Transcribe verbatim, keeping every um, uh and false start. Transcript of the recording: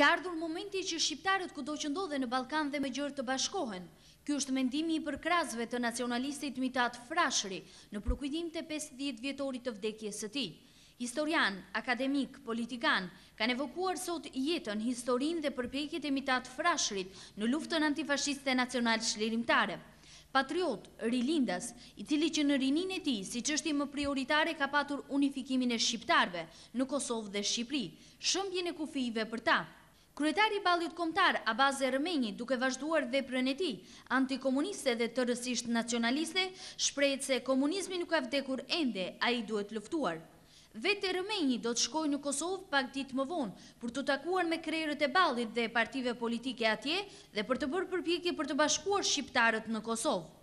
Ka ardhur momenti që shqiptarët kudo që ndodhen në Ballkan dhe me gjërë të bashkohen. Ky është mendimi i përkrasëve të nacionalistit Mitat Frashëri në përkujtim të pesëdhjetë vjetorit të vdekjes së tij. Historian, akademik, politikan, kanë evokuar sot jetën, historinë dhe përpjekjet e Mitat Frashërit në luftën antifashiste nacional çlirimtare. Patriot, rilindas, i cili që në rinin e tij, si çështje më prioritare ka patur unifikimin e shqiptarëve në Kosovë dhe Shqipëri, shëmbjen e kufive për ta. Kryetari i Ballit Kombëtar Abaz Ermeni, duke vazhduar veprën e tij antikomuniste dhe tërësisht nacionaliste, shprehet se komunizmi nuk ka vdekur ende, ai duhet luftuar. Vetë Ermeni do të shkojë në Kosovë pak ditë më vonë për të takuar me krerët e Ballit dhe partive politike atje dhe për të bërë përpjekje për të bashkuar shqiptarët në Kosovë.